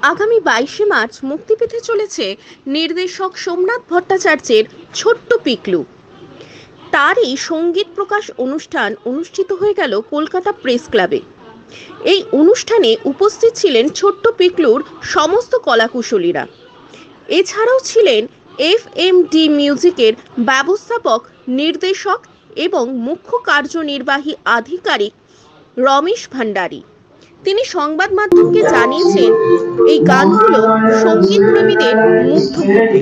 আগামী 22শে মার্চ মুক্তি পেতে চলেছে নির্দেশক সোমনাথ ভট্টাচার্যের ছোট্ট পিকলু। তারই সঙ্গীত প্রকাশ অনুষ্ঠান অনুষ্ঠিত হয়ে গেল কলকাতা প্রেস ক্লাবে। এই অনুষ্ঠানে উপস্থিত ছিলেন ছোট্ট পিকলুর সমস্ত কলাকুশলীরা। এছাড়াও ছিলেন FMD মিউজিকের ব্যবস্থাপক, নির্দেশক এবং মুখ্য কার্যনির্বাহী আধিকারিক রমেশ ভান্ডারী। তিনি সংবাদ মাধ্যমকে জানিয়েছেন, এই গানগুলো সঙ্গীত প্রেমীদের মুগ্ধ করবে।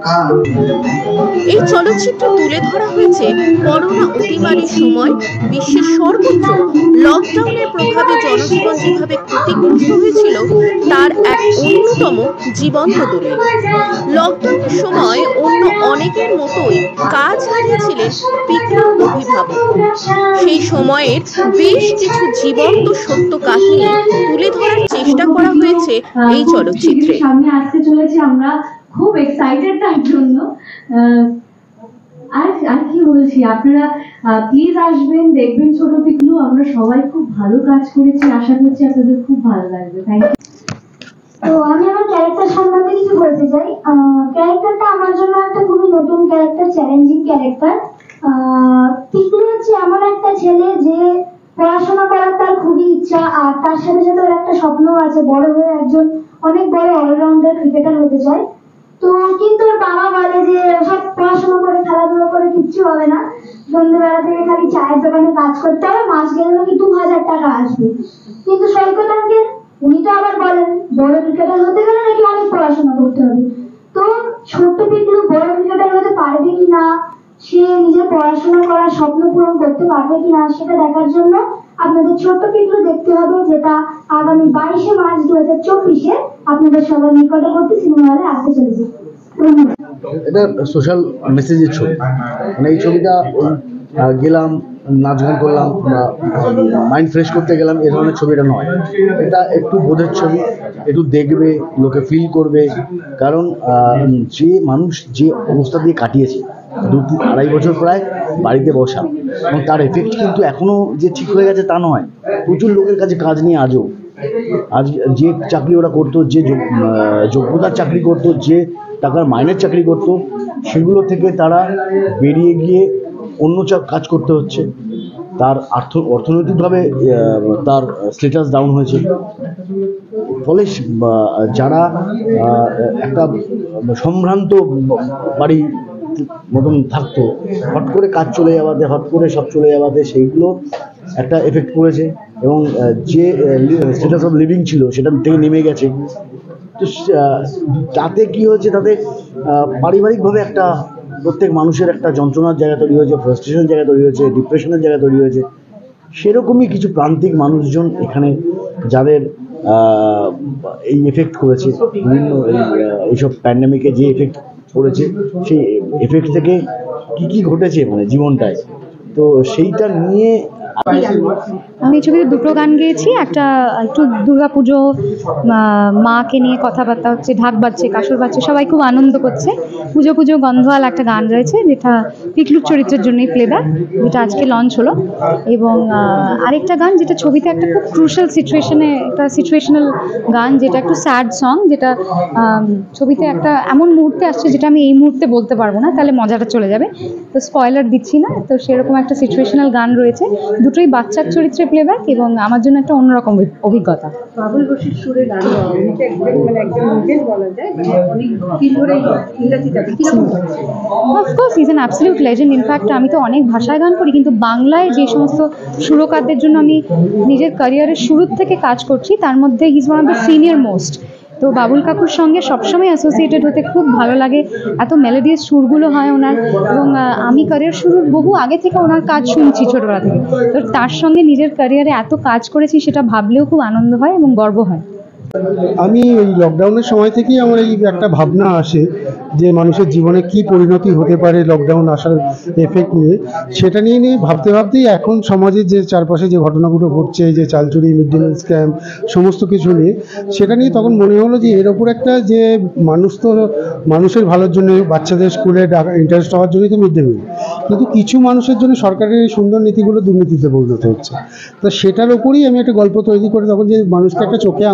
এই চলচ্চিত্র তুলে ধরা হয়েছে করোনা অতিমারির সময় বিশ্বের সর্বত্র লকডাউনের প্রভাবে জনজীবন যেভাবে ক্ষতিগ্রস্ত হয়েছিল তার এক অন্যতম জীবন্ত দলিল। লকডাউনের সময় অন্য অনেকের মতোই কাজ হারিয়েছিলেন পিকলুর অভিভাবক। সেই সময়ের বেশ কিছু জীবন্ত সত্য কাহিনী তুলে ধরার চেষ্টা করা হয়েছে এই চলচ্চিত্রে। সামনে আসতে চলেছে, আমরা খুব এক্সাইটেড তার জন্য। আর কি বলছি, আপনারা প্লিজ আসবেন, দেখবেন ছোট পিকলু। আমরা সবাই খুব ভালো কাজ করেছি, আশা করছি আপনাদের খুব ভালো লাগবে। Thank you. তো আমি আমার ক্যারেক্টার সম্বন্ধে কিছু বলতে চাই। ক্যারেক্টারটা আমার জন্য একটা খুবই নতুন ক্যারেক্টার, চ্যালেঞ্জিং ক্যারেক্টার। পিকলু হচ্ছে এমন একটা ছেলে যে পড়াশোনা করার তার খুবই ইচ্ছা, আর তার সাথে সাথে ওর একটা স্বপ্ন আছে বড় হয়ে একজন অনেক বড় অলরাউন্ডার ক্রিকেটার হতে চায়। তো কিন্তু ওর বাবা বলে যে সব পড়াশোনা করে খেলাধুলা করে কিচ্ছু হবে না, সন্ধ্যেবেলা থেকে খালি চায়ের দোকানে কাজ করতে হবে, মাস গেলে নাকি 2000 টাকা আসবে। কিন্তু সৈকত আঙ্কেল উনি তো আবার বলেন বড় ক্রিকেটার হতে গেলে নাকি অনেক পড়াশোনা করতে হবে। তো ছোট্ট পিকলু বড় ক্রিকেটার হতে পারবে কিনা, সে নিজের পড়াশোনা করার স্বপ্ন পূরণ করতে পারবে কিনা, সেটা দেখার জন্য আপনাদের ছোট্ট পিকলু দেখতে হবে, যেটা আগামী 22শে মার্চ 2024-এ আপনাদের সবার নিকটবর্তী সিনেমা হলে আসতে চলেছে। এটা সোশ্যাল মেসেজের ছবি, মানে এই ছবিটা গেলাম, নাচ গান করলাম, মাইন্ড ফ্রেশ করতে গেলাম, এ ধরনের ছবিটা নয়। এটা একটু বোধের ছবি, একটু দেখবে, লোকে ফিল করবে। কারণ যে মানুষ যে অবস্থা দিয়ে কাটিয়েছে 2-2.5 বছর প্রায় বাড়িতে বসা, এবং তার এফেক্ট কিন্তু এখনও যে ঠিক হয়ে গেছে তা নয়। প্রচুর লোকের কাছে কাজ নিয়ে আজ যে চাকরি ওরা করতো, যে যোগ্যতার চাকরি করতো, যে টাকার মাইনের চাকরি করতো, সেগুলো থেকে তারা বেরিয়ে গিয়ে অন্য কাজ করতে হচ্ছে। তার অর্থনৈতিকভাবে তার স্ট্যাটাস ডাউন হয়েছে। ফলে যারা একটা সম্ভ্রান্ত বাড়ি মতন থাকতো, হট করে কাজ চলে যাওয়াতে, হট করে সব চলে যাওয়াতে সেইগুলো একটা এফেক্ট পড়েছে, এবং যে স্ট্যাটাস অফ লিভিং ছিল সেটা থেকে নেমে গেছে। তো তাতে কী হয়েছে, তাতে পারিবারিকভাবে একটা প্রত্যেক মানুষের একটা যন্ত্রণার জায়গা তৈরি হয়েছে, ফ্রাস্ট্রেশনের জায়গা তৈরি হয়েছে, ডিপ্রেশনের জায়গা তৈরি হয়েছে। সেরকমই কিছু প্রান্তিক মানুষজন এখানে, যাদের এই এফেক্ট করেছে, বিভিন্ন এইসব প্যান্ডেমিকে যে এফেক্ট পড়েছে, সেই এফেক্ট থেকে কি ঘটেছে মানে জীবনটায়, তো সেইটা নিয়ে আমি ছবিতে দুটো গান গেয়েছি। একটা একটু দুর্গাপুজো, মাকে নিয়ে কথাবার্তা হচ্ছে, ঢাক বাজছে, কাসর বাজছে, সবাই খুব আনন্দ করছে। পুজো পুজো গন্ধওয়ালা একটা গান রয়েছে, যেটা পিকলুর চরিত্রের জন্যই প্লেব্যাক, যেটা আজকে লঞ্চ হলো। এবং আরেকটা গান যেটা ছবিতে একটা খুব ক্রুশাল সিচুয়েশনে, একটা সিচুয়েশনাল গান, যেটা একটু স্যাড সং, যেটা ছবিতে একটা এমন মুহূর্তে আসছে যেটা আমি এই মুহূর্তে বলতে পারবো না, তাহলে মজাটা চলে যাবে, তো স্পয়লার দিচ্ছি না। তো সেরকম একটা সিচুয়েশনাল গান রয়েছে, দুটোই বাচ্চার চরিত্রে প্লেব্যাক, এবং আমার জন্য একটা অন্যরকম অভিজ্ঞতা। বাবুল বশির সুরে গান, মানে একজন লিজেন্ড বলা যায়, মানে অনেক দিন ধরে ইংরেজিটাকে কিরকম হচ্ছে? Of course is an absolute legend. In fact আমি তো অনেক ভাষায় গান করি, কিন্তু বাংলায় যে সমস্ত সুরকারদের জন্য আমি নিজের ক্যারিয়ারের শুরুর থেকে কাজ করছি, তার মধ্যে he is one of the senior most. তো বাবুল কাকুর সঙ্গে সবসময় অ্যাসোসিয়েটেড হতে খুব ভালো লাগে। এত মেলোডিয়াস সুরগুলো হয় ওনার, এবং আমি ক্যারিয়ার শুরুর বহু আগে থেকে ওনার কাজ শুনছি ছোটবেলা থেকে। তো তার সঙ্গে নিজের ক্যারিয়ারে এত কাজ করেছি, সেটা ভাবলেও খুব আনন্দ হয় এবং গর্ব হয়। আমি এই লকডাউনের সময় থেকেই আমার এই একটা ভাবনা আসে যে মানুষের জীবনে কি পরিণতি হতে পারে লকডাউন আসার এফেক্ট নিয়ে। সেটা নিয়ে ভাবতে ভাবতেই এখন সমাজের যে চারপাশে যে ঘটনাগুলো ঘটছে, যে চালচুরি, মিড ডে মিল স্ক্যাম, সমস্ত কিছু নিয়ে, সেটা নিয়ে তখন মনে হলো যে এর ওপর একটা, যে মানুষ তো মানুষের ভালোর জন্য, বাচ্চাদের স্কুলে ইন্টারেস্ট হওয়ার জন্যই তো মিড ডে মিল, কিন্তু কিছু মানুষের জন্য সরকারের এই সুন্দর নীতিগুলো দুর্নীতিতে পরিণত হচ্ছে। তো সেটার ওপরই আমি একটা গল্প তৈরি করে তখন, যে মানুষকে একটা চোখে আঙুল দিয়ে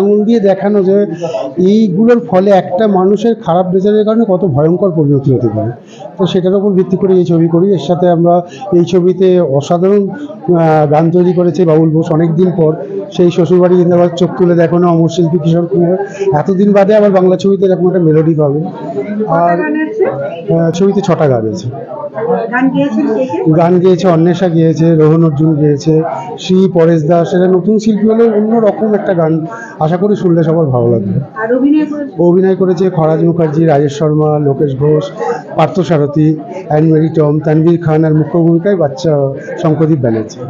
দেখানো যে এইগুলোর ফলে একটা মানুষের খারাপ রেজাল্টের কারণে কত ভয়ঙ্কর পরিণতি হতে পারে। তো সেটার উপর ভিত্তি করে এই ছবি করি। এর সাথে আমরা এই ছবিতে অসাধারণ গান তৈরি করেছে বাবুল বোস অনেক দিন পর, সেই শ্বশুরবাড়ি জিন্দাবাদ, চোখ তুলে দেখানো, অমর শিল্পী কিশোর কুমার, এতদিন বাদে আবার বাংলা ছবিতে এরকম একটা মেলোডি পাবে। আর ছবিতে 6টা গান আছে। গান গেয়েছে অন্বেষা, গিয়েছে রোহন অর্জুন, গিয়েছে শ্রী, পরেশ দাস। এরা নতুন শিল্পী হলেও অন্যরকম একটা গান, আশা করি শুনলে সবার ভালো লাগবে। অভিনয় করেছে খরাজ মুখার্জি, রাজেশ শর্মা, লোকেশ ঘোষ, পার্থসারথী, অ্যান মেরি টম, তানভীর খান, আর মুখ্য ভূমিকায় বাচ্চা শঙ্করদীপ ব্যানার্জি।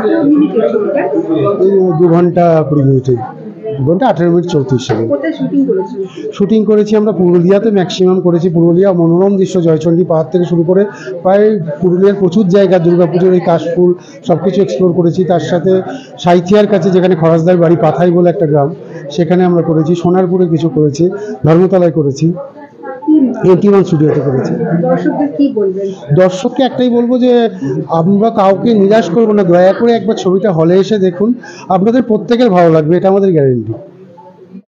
এই 2 ঘন্টা 20 মিনিটে, 2 ঘন্টা 18 মিনিট 34 সেকেন্ড। শুটিং করেছি আমরা পুরুলিয়াতে, ম্যাক্সিমাম করেছি পুরুলিয়া। মনোরম দৃশ্য, জয়চণ্ডী পাহাড় থেকে শুরু করে প্রায় পুরুলিয়ার প্রচুর জায়গা, দুর্গাপুজোর এই কাশফুল সব কিছু এক্সপ্লোর করেছি। তার সাথে সাইথিয়ার কাছে যেখানে খরাজদার বাড়ি, পাথাই বলে একটা গ্রাম, সেখানে আমরা করেছি। সোনারপুরে কিছু করেছি, ধর্মতলায় করেছি, 81 স্টুডিওতে করেছি। দর্শককে একটাই বলবো যে আমরা কাউকে নিরাশ করবো না, দয়া করে একবার ছবিটা হলে এসে দেখুন, আপনাদের প্রত্যেকের ভালো লাগবে, এটা আমাদের গ্যারেন্টি।